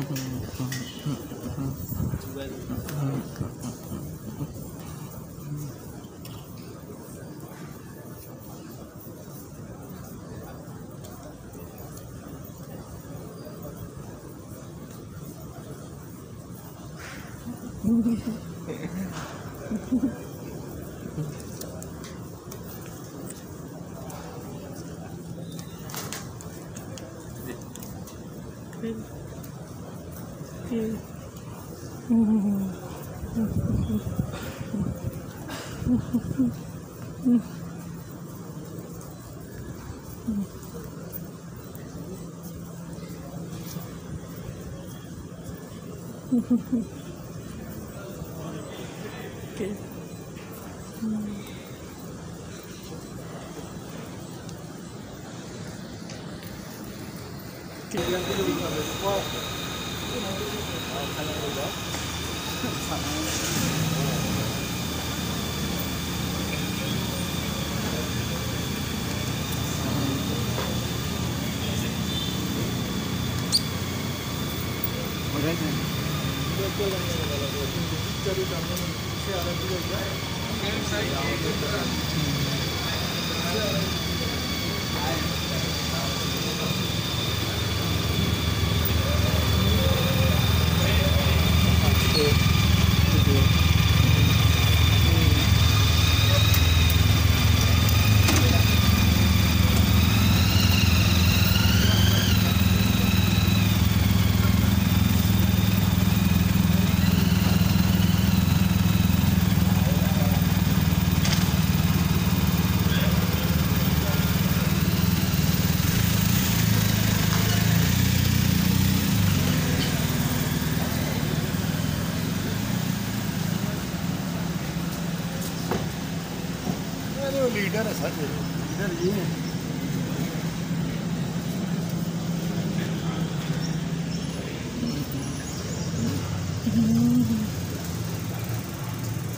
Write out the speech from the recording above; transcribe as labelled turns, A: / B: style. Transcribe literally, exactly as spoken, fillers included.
A: Okay. Yang dulu ada wow. Kalau ada sama. Orangnya. Betul yang kalau cari dalam saya ada juga ya. Saya leader है sir, leader ये है।